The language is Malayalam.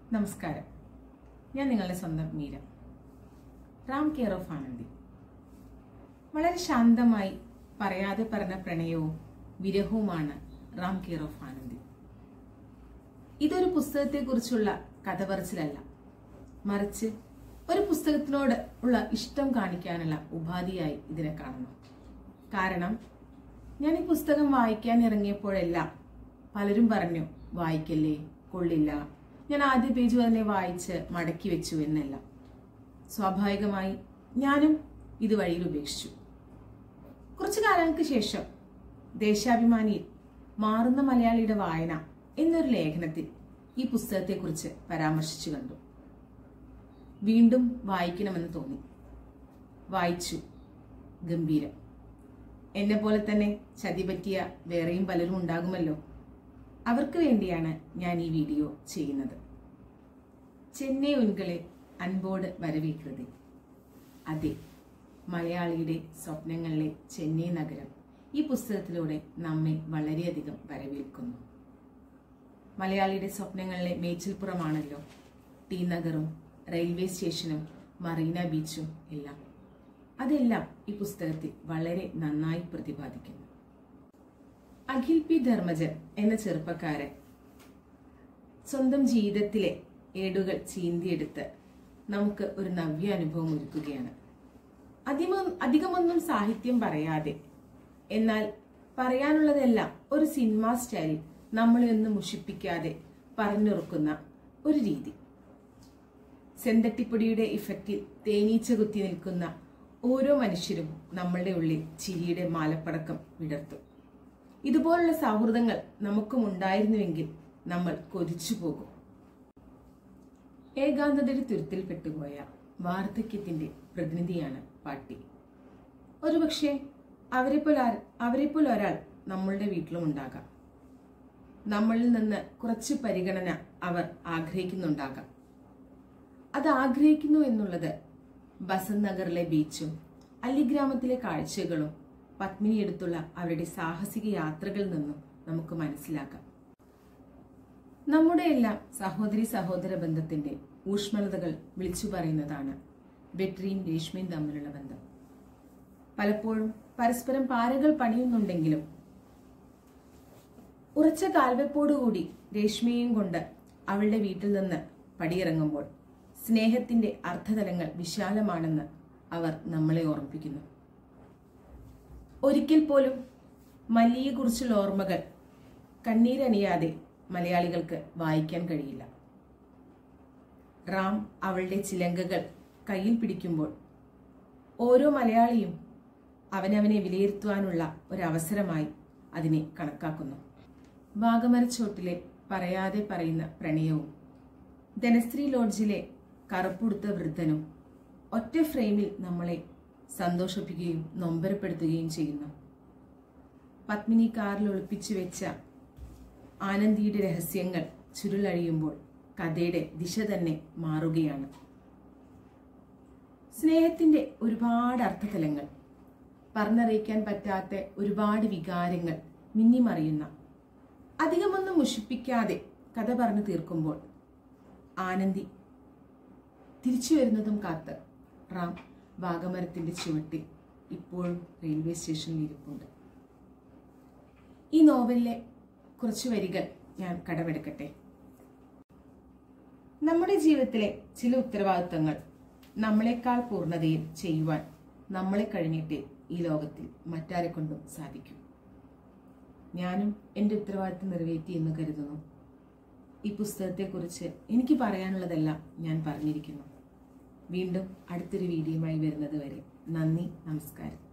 നമസ്കാരം. ഞാൻ നിങ്ങളുടെ സ്വന്തം മീര. Ram care of Anandi. വളരെ ശാന്തമായി പറയാതെ പറഞ്ഞ പ്രണയവും വിരഹവുമാണ് റാം കെയർ ഓഫ് ആനന്ദി. ഇതൊരു പുസ്തകത്തെക്കുറിച്ചുള്ള കഥ പറച്ചിലല്ല, മറിച്ച് ഒരു പുസ്തകത്തിനോട് ഉള്ള ഇഷ്ടം കാണിക്കാനുള്ള ഉപാധിയായി ഇതിനെ കാണുന്നു. കാരണം ഞാൻ ഈ പുസ്തകം വായിക്കാൻ ഇറങ്ങിയപ്പോഴെല്ലാം പലരും പറഞ്ഞു, വായിക്കല്ലേ, കൊള്ളില്ല, ഞാൻ ആദ്യ പേജ് തന്നെ വായിച്ച് മടക്കി വെച്ചു എന്നല്ല. സ്വാഭാവികമായി ഞാനും ഇത് വഴിയിൽ ഉപേക്ഷിച്ചു. കുറച്ചു കാലങ്ങൾക്ക് ശേഷം ദേശാഭിമാനിയിൽ മാറുന്ന മലയാളിയുടെ വായന എന്നൊരു ലേഖനത്തിൽ ഈ പുസ്തകത്തെക്കുറിച്ച് പരാമർശിച്ചു കണ്ടു. വീണ്ടും വായിക്കണമെന്ന് തോന്നി. വായിച്ചു. ഗംഭീരം. എന്നെ പോലെ തന്നെ ചതി പറ്റിയ വേറെയും പലരും ഉണ്ടാകുമല്ലോ. അവർക്ക് വേണ്ടിയാണ് ഞാൻ ഈ വീഡിയോ ചെയ്യുന്നത്. ചെന്നൈ ഉൻകളെ അൻപോട് വരവേൽക്കുന്നത്. അതെ, മലയാളിയുടെ സ്വപ്നങ്ങളിലെ ചെന്നൈ നഗരം ഈ പുസ്തകത്തിലൂടെ നമ്മെ വളരെയധികം വരവേൽക്കുന്നു. മലയാളിയുടെ സ്വപ്നങ്ങളിലെ മേച്ചിൽപ്പുറമാണല്ലോ ടി നഗറും റെയിൽവേ സ്റ്റേഷനും മറീന ബീച്ചും എല്ലാം. അതെല്ലാം ഈ പുസ്തകത്തിൽ വളരെ നന്നായി പ്രതിപാദിക്കുന്നു. അഖിൽ പി ധർമ്മജൻ എന്ന ചെറുപ്പക്കാരൻ സ്വന്തം ജീവിതത്തിലെ ഏടുകൾ ചീന്തിയെടുത്ത് നമുക്ക് ഒരു നവ്യ അനുഭവം ഒരുക്കുകയാണ്. അധികമൊന്നും സാഹിത്യം പറയാതെ, എന്നാൽ പറയാനുള്ളതെല്ലാം ഒരു സിനിമാ സ്റ്റൈലിൽ നമ്മളെ ഒന്നും മുഷിപ്പിക്കാതെ പറഞ്ഞുറക്കുന്ന ഒരു രീതി. സെന്തട്ടിപ്പൊടിയുടെ ഇഫക്റ്റിൽ തേനീച്ച കുത്തി നിൽക്കുന്ന ഓരോ മനുഷ്യരും നമ്മളുടെ ഉള്ളിൽ ചിരിയുടെ മാലപ്പടക്കം വിടർത്തും. ഇതുപോലുള്ള സൗഹൃദങ്ങൾ നമുക്കും ഉണ്ടായിരുന്നുവെങ്കിൽ നമ്മൾ കൊതിച്ചു പോകും. ഏകാന്തതയുടെ തുരുത്തിൽപ്പെട്ടുപോയ വാർദ്ധക്യത്തിന്റെ പ്രതിനിധിയാണ് പാട്ടി. ഒരുപക്ഷെ അവരെപ്പോലെ ഒരാൾ നമ്മളുടെ വീട്ടിലും ഉണ്ടാകാം. നമ്മളിൽ നിന്ന് കുറച്ച് പരിഗണന അവർ ആഗ്രഹിക്കുന്നുണ്ടാകാം. അത് ആഗ്രഹിക്കുന്നു എന്നുള്ളത് ബസന്ത് നഗറിലെ ബീച്ചും അലിഗ്രാമത്തിലെ കാഴ്ചകളും പത്മിനിയെടുത്തുള്ള അവരുടെ സാഹസിക യാത്രകളിൽ നിന്നും നമുക്ക് മനസ്സിലാക്കാം. നമ്മുടെ എല്ലാം സഹോദരി സഹോദര ബന്ധത്തിന്റെ ഊഷ്മളതകൾ വിളിച്ചു പറയുന്നതാണ് വെട്രിയും രേഷ്മയും തമ്മിലുള്ള ബന്ധം. പലപ്പോഴും പരസ്പരം പാരകൾ പണിയുന്നുണ്ടെങ്കിലും ഉറച്ച കാൽവെപ്പോടുകൂടി രേഷ്മയെയും കൊണ്ട് അവളുടെ വീട്ടിൽ നിന്ന് പടിയിറങ്ങുമ്പോൾ സ്നേഹത്തിന്റെ അർത്ഥതലങ്ങൾ വിശാലമാണെന്ന് അവർ നമ്മളെ ഓർമ്മിപ്പിക്കുന്നു. ഒരിക്കൽ പോലും മല്ലിയെക്കുറിച്ചുള്ള ഓർമ്മകൾ കണ്ണീരണിയാതെ മലയാളികൾക്ക് വായിക്കാൻ കഴിയില്ല. റാം അവളുടെ ചിലങ്കകൾ കയ്യിൽ പിടിക്കുമ്പോൾ ഓരോ മലയാളിയും അവനവനെ വിലയിരുത്തുവാനുള്ള ഒരവസരമായി അതിനെ കണക്കാക്കുന്നു. വാഗമരച്ചോട്ടിലെ പറയാതെ പറയുന്ന പ്രണയവും ധനശ്രീ ലോഡ്ജിലെ കറുപ്പുടുത്ത വൃദ്ധനും ഒറ്റ ഫ്രെയിമിൽ നമ്മളെ സന്തോഷിപ്പിക്കുകയും നൊമ്പരപ്പെടുത്തുകയും ചെയ്യുന്നു. പത്മിനി കാറിൽ ഒളിപ്പിച്ചു വെച്ച ആനന്ദിയുടെ രഹസ്യങ്ങൾ ചുരുളഴിയുമ്പോൾ കഥയുടെ ദിശ തന്നെ മാറുകയാണ്. സ്നേഹത്തിന്റെ ഒരുപാട് അർത്ഥതലങ്ങൾ, പറഞ്ഞറിയിക്കാൻ പറ്റാത്ത ഒരുപാട് വികാരങ്ങൾ മിന്നിമറിയുന്ന, അധികമൊന്നും മുഷിപ്പിക്കാതെ കഥ പറഞ്ഞു തീർക്കുമ്പോൾ ആനന്ദി തിരിച്ചു വരുന്നതും കാത്ത് റാം വാഗമരത്തിന്റെ ചുവട്ടിൽ ഇപ്പോഴും റെയിൽവേ സ്റ്റേഷനിൽ ഇരിപ്പുണ്ട്. ഈ നോവലിലെ കുറച്ചു വരികൾ ഞാൻ കടമെടുക്കട്ടെ. നമ്മുടെ ജീവിതത്തിലെ ചില ഉത്തരവാദിത്തങ്ങൾ നമ്മളെക്കാൾ പൂർണ്ണതയിൽ ചെയ്യുവാൻ നമ്മളെ കഴിഞ്ഞിട്ടേ ഈ ലോകത്തിൽ മറ്റാരെ കൊണ്ടും സാധിക്കും. ഞാനും എൻ്റെ ഉത്തരവാദിത്തം നിറവേറ്റി എന്ന് കരുതുന്നു. ഈ പുസ്തകത്തെക്കുറിച്ച് എനിക്ക് പറയാനുള്ളതെല്ലാം ഞാൻ പറഞ്ഞിരിക്കുന്നു. വീണ്ടും അടുത്തൊരു വീഡിയോയുമായി വരുന്നത് വരെ നന്ദി, നമസ്കാരം.